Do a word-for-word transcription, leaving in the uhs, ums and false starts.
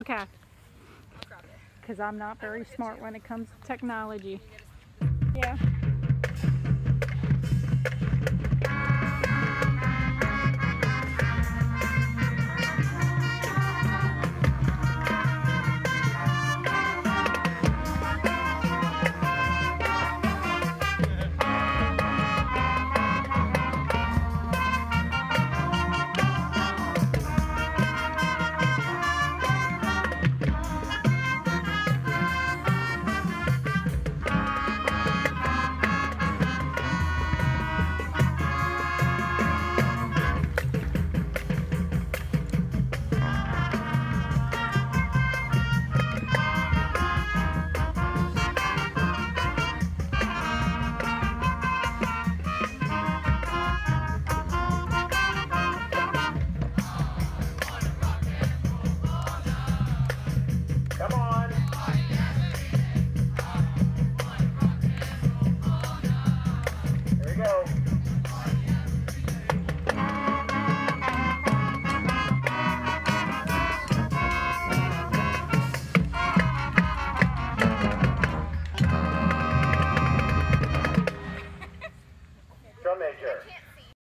Okay. I'll grab it. Because I'm not very smart when it comes to technology. Can you get a Yeah.